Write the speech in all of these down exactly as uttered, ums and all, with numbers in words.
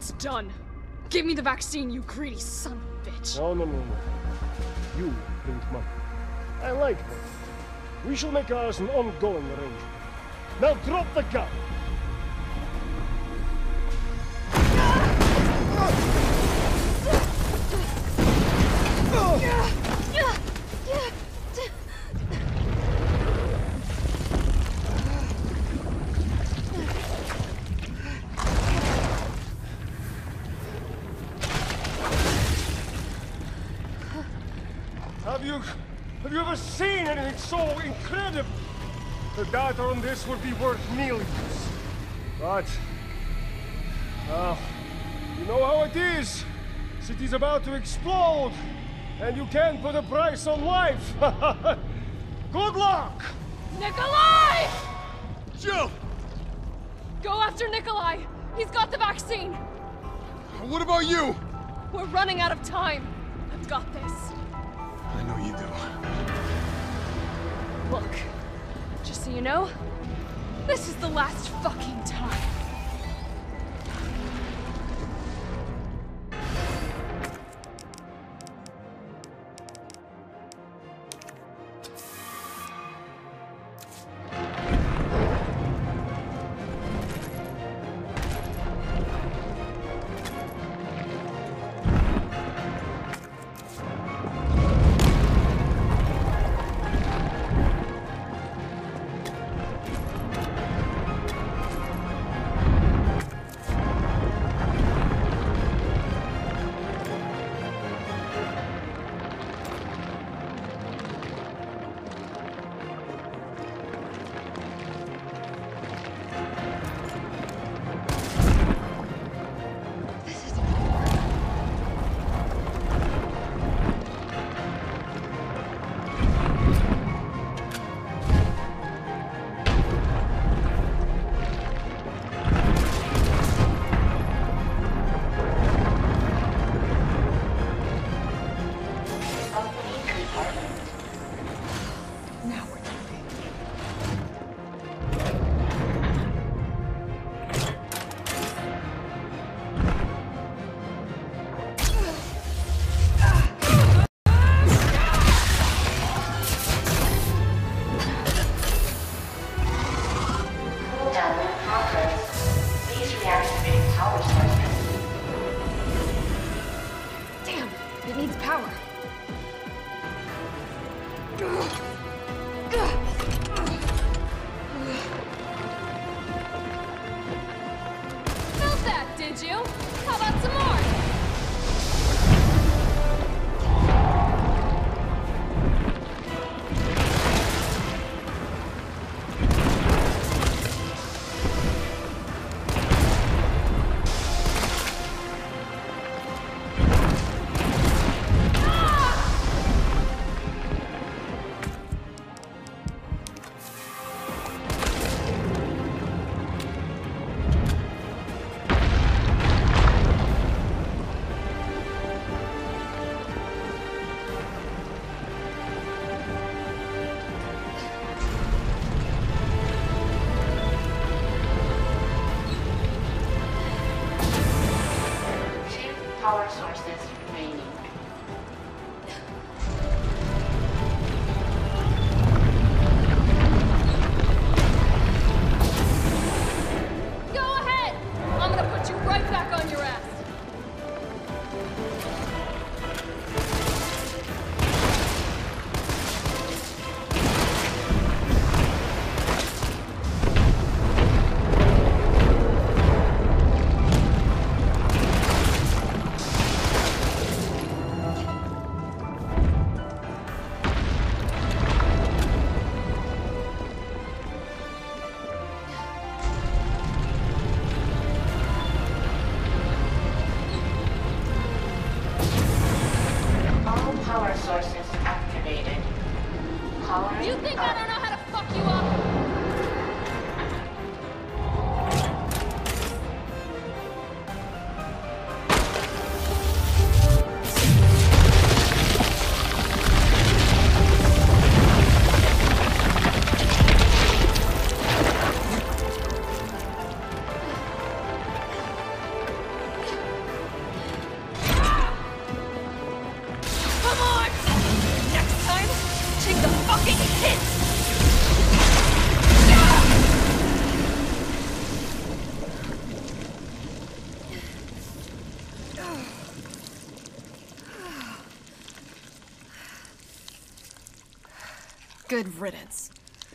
It's done. Give me the vaccine, you greedy son of a bitch. No, no, no, no. You print money. I like money. We shall make ours an ongoing arrangement. Now drop the gun! Have you... have you ever seen anything so incredible? The data on this would be worth millions. But... well, you know how it is. City's about to explode, and you can't put a price on life. Good luck! Nikolai! Jill! Go after Nikolai! He's got the vaccine! What about you? We're running out of time. I've got this. I know you do. Look, just so you know, this is the last fucking time. Did you? How about some more? Power sources remaining. Go ahead! I'm gonna put you right back on your ass. Good riddance.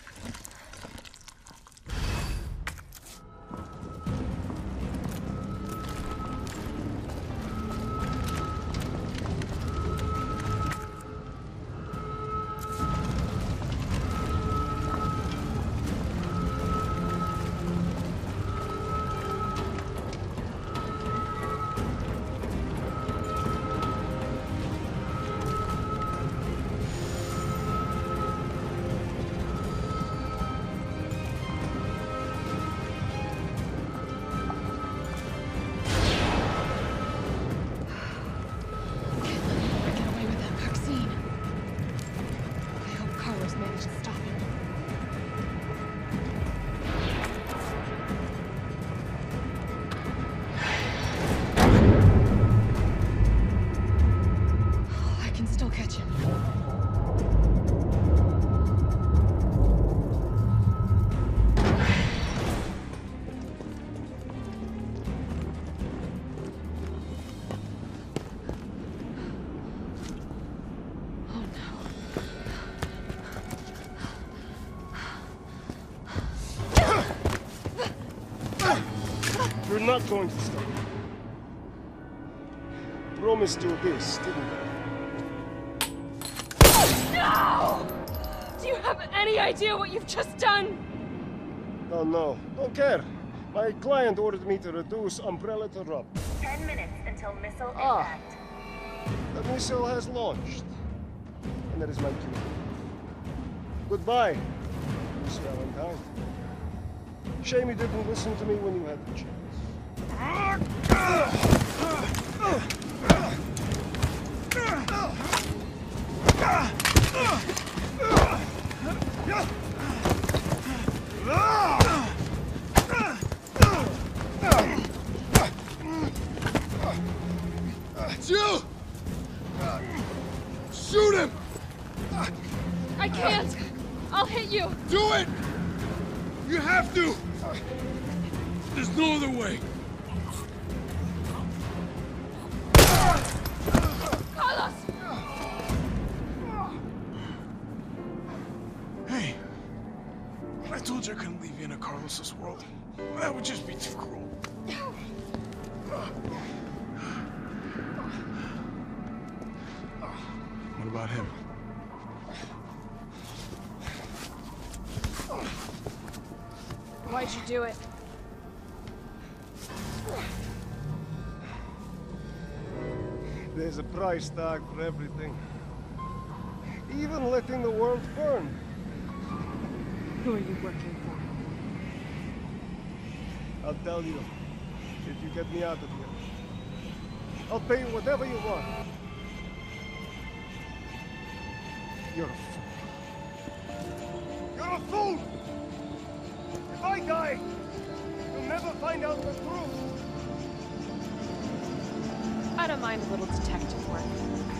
You're not going to stop. Promised you this, didn't I? No! Do you have any idea what you've just done? Oh no, don't care. My client ordered me to reduce Umbrella to rub. Ten minutes until missile Ah. impact. The missile has launched. And that is my cue. Goodbye, Miss Valentine. Shame you didn't listen to me when you had the chance. Jill! Shoot him! I can't! I'll hit you! Do it! You have to! There's no other way. Carlos! Hey, I told you I couldn't leave you in a Carlos's world. That would just be too cruel. What about him? Why'd you do it? There's a price tag for everything. Even letting the world burn. Who are you working for? I'll tell you, if you get me out of here. I'll pay you whatever you want. You're a fool. You're a fool! If I die, you'll never find out the truth. I don't mind a little detective work.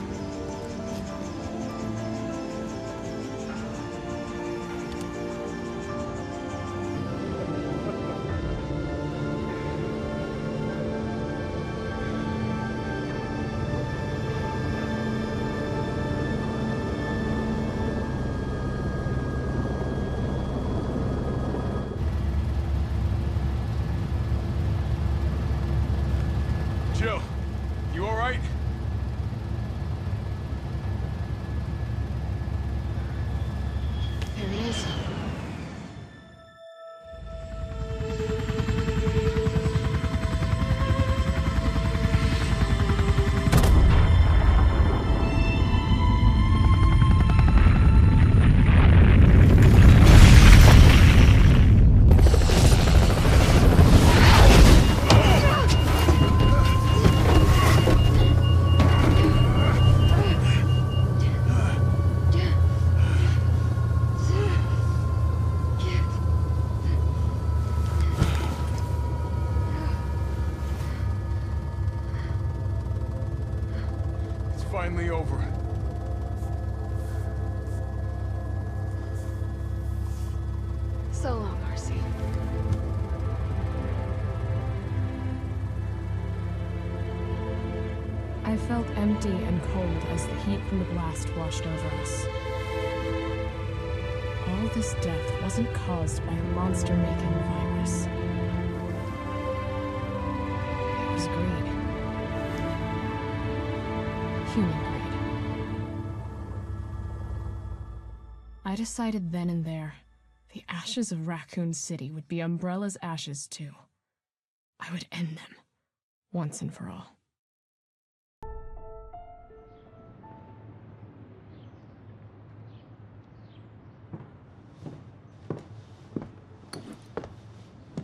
Jill, you all right? There he is. Finally over. So long, R C. I felt empty and cold as the heat from the blast washed over us. Martha's death wasn't caused by a monster-making virus. It was greed. Human greed. I decided then and there, the ashes of Raccoon City would be Umbrella's ashes too. I would end them, once and for all.